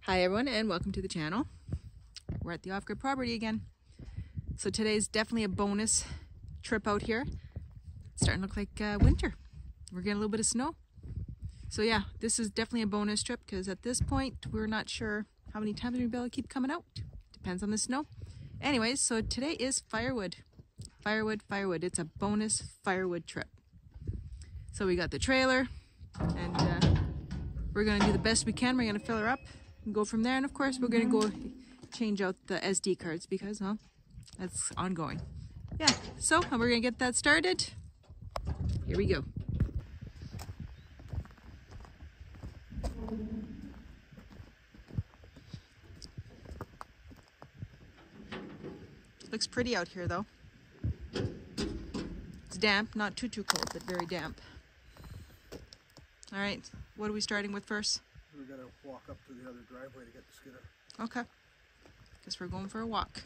Hi everyone and welcome to the channel. We're at the off-grid property again. So today's definitely a bonus trip out here. It's starting to look like winter. We're getting a little bit of snow. So yeah, this is definitely a bonus trip because at this point we're not sure how many times we'll be able to keep coming out. Depends on the snow. Anyways, so today is Firewood. Firewood. It's a bonus firewood trip. So we got the trailer and we're going to do the best we can. We're going to fill her up and go from there, and of course we're going to go change out the SD cards because, well, that's ongoing. Yeah, so we're going to get that started. Here we go. Looks pretty out here though. It's damp, not too cold, but very damp. All right, what are we starting with first? We're gonna walk up to the other driveway to get the skidder. Okay. Guess we're going for a walk.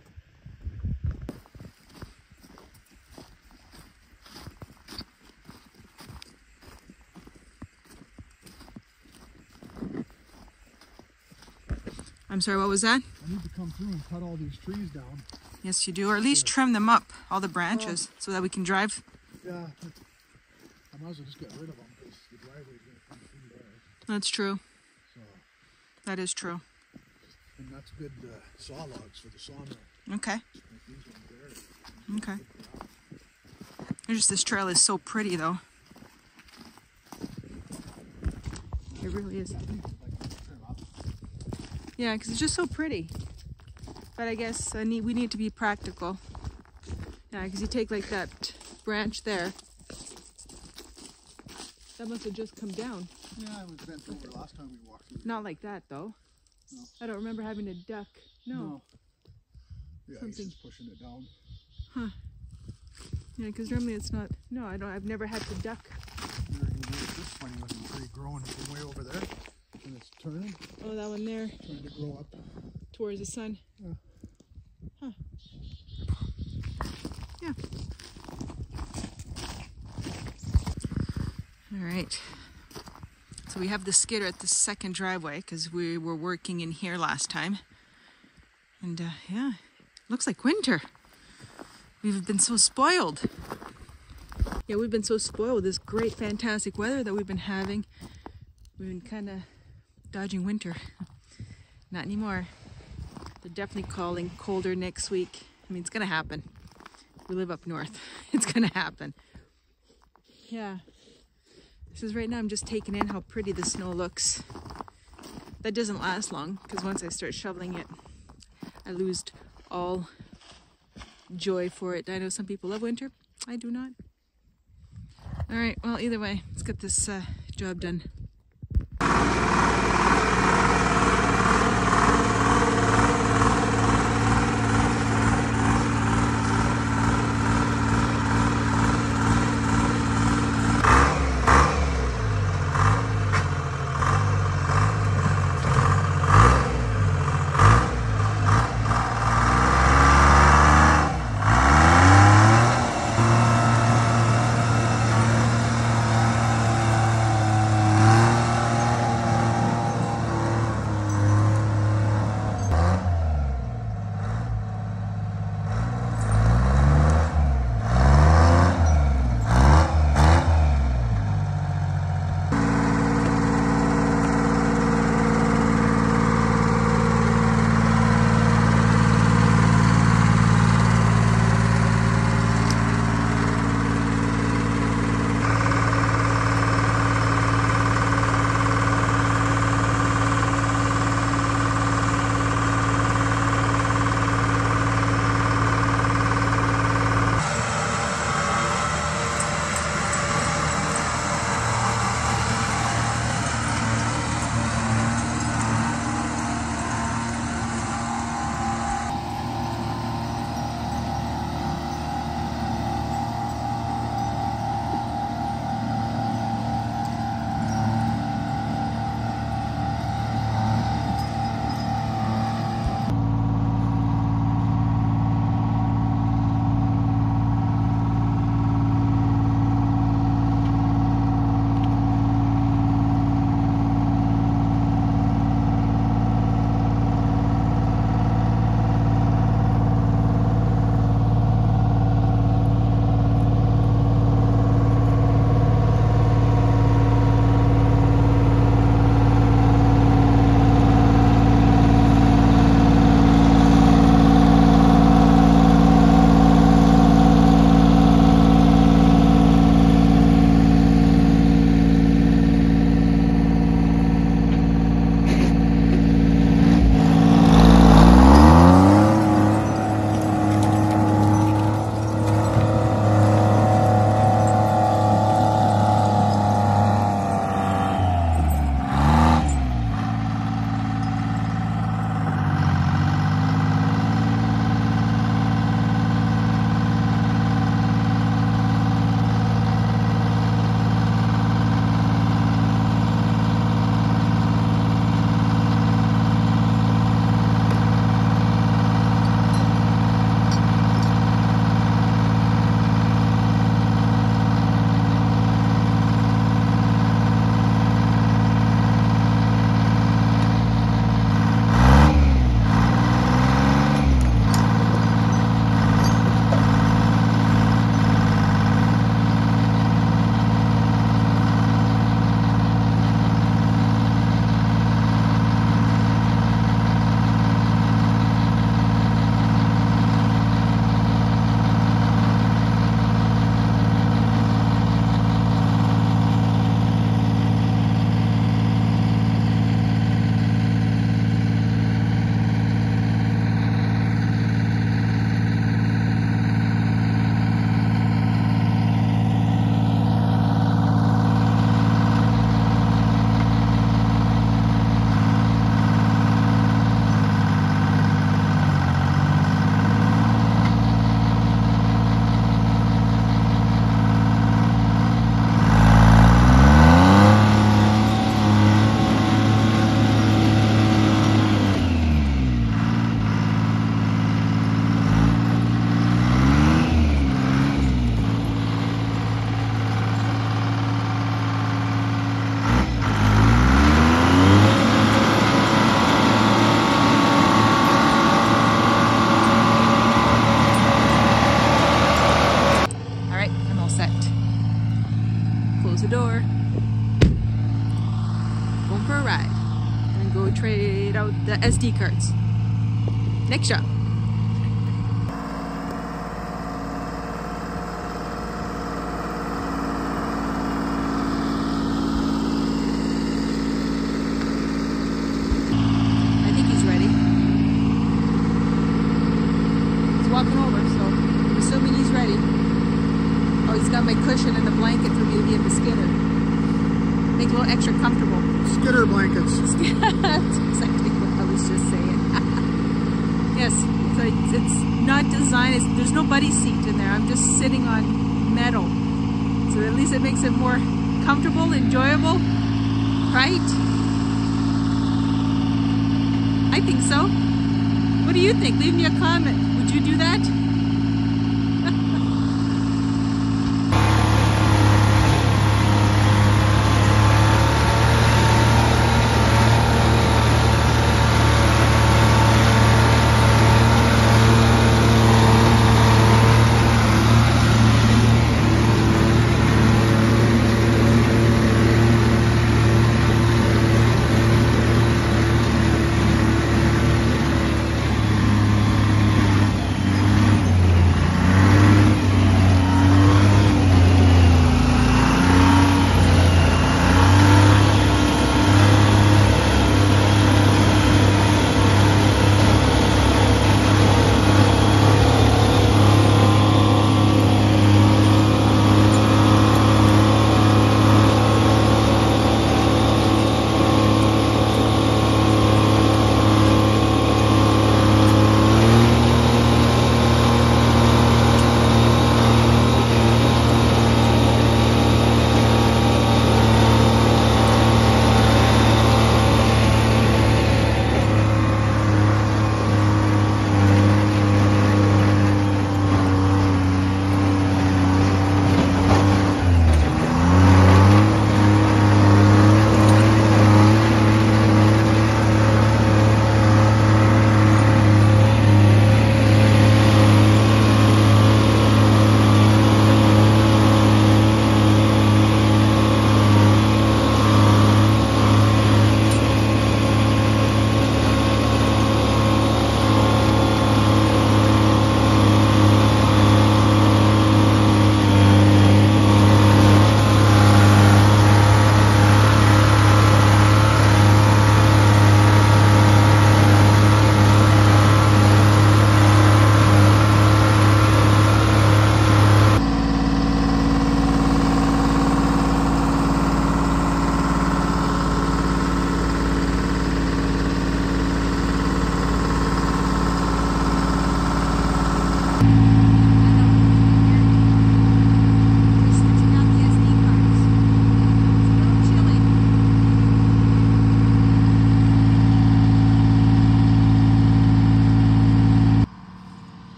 I'm sorry, what was that? I need to come through and cut all these trees down. Yes, you do, or at least trim them up, all the branches, so that we can drive. Yeah, I might as well just get rid of them because the driveway's gonna come through there. That's true. So, that is true. and that's good saw logs for the sawmill. Okay. Like these ones there. Okay. There's just, this trail is so pretty though. It really is. Yeah, because it's just so pretty. But I guess we need to be practical. Yeah, because you take like that branch there. That must have just come down. Yeah, it was bent over last time we walked through. Not like that though. No. I don't remember having to duck. No. Yeah, Something. he's just pushing it down. Huh. Yeah, because normally it's not. No, I've never had to duck. This funny looking tree growing from way over there. And it's turning. Oh, that one there. Trying to grow up. Towards the sun. Yeah. Huh. Yeah. All right. So we have the skidder at the second driveway because we were working in here last time. And yeah, looks like winter. We've been so spoiled. Yeah, we've been so spoiled with this great, fantastic weather that we've been having. We've been kind of dodging winter. Not anymore. They're definitely calling colder next week. I mean, it's gonna happen. We live up north. It's gonna happen. Yeah. This is right now, I'm just taking in how pretty the snow looks. That doesn't last long because once I start shoveling it, I lose all joy for it. I know some people love winter. I do not. All right, well, either way, let's get this job done. trade out the SD cards. Next shot. I think he's ready. He's walking over, so I'm assuming he's ready. Oh, he's got my cushion and the blanket for me to be in the skidder. Make it a little extra comfortable. Skidder blankets. That's exactly what I was just saying. Yes, so it's not designed, there's no buddy seat in there. I'm just sitting on metal. So at least it makes it more comfortable, enjoyable, right? I think so. What do you think? Leave me a comment. Would you do that?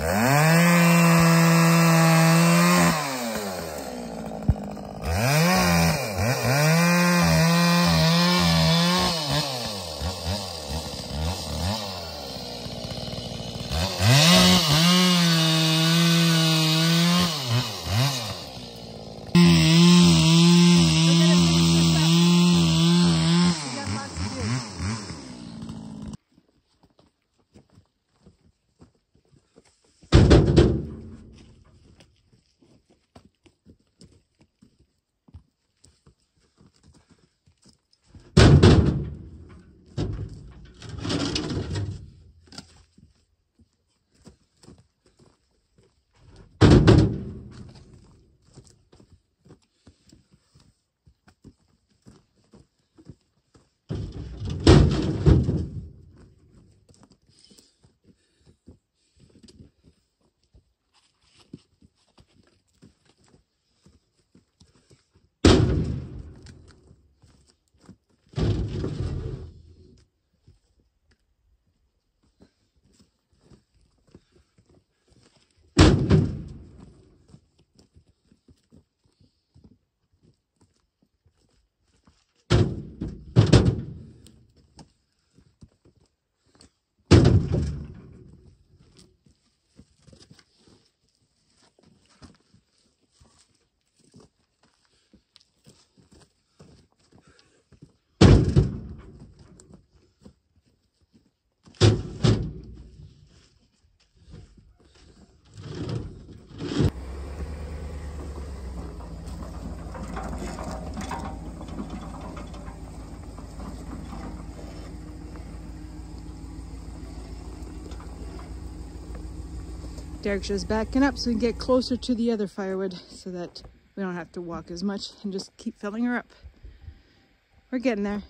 Derek's just backing up so we can get closer to the other firewood so that we don't have to walk as much and just keep filling her up. We're getting there.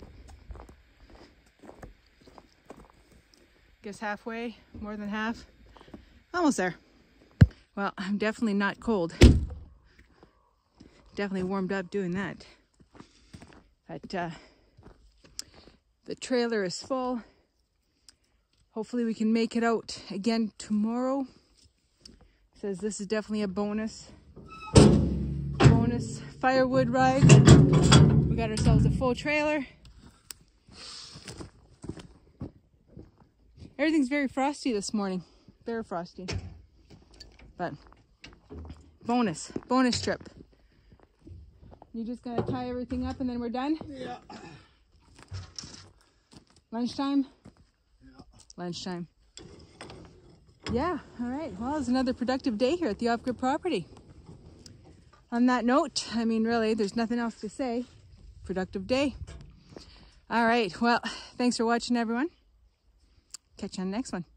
Guess halfway, more than half. Almost there. Well, I'm definitely not cold. Definitely warmed up doing that. But the trailer is full. Hopefully we can make it out again tomorrow. Says this is definitely a bonus firewood ride. We got ourselves a full trailer. Everything's very frosty this morning. Very frosty. But bonus trip. You just gonna tie everything up and then we're done? Yeah. Lunchtime? Yeah. Lunchtime. Yeah, all right. Well, it's another productive day here at the off-grid property. On that note, I mean, really, there's nothing else to say. Productive day. All right. Well, thanks for watching, everyone. Catch you on the next one.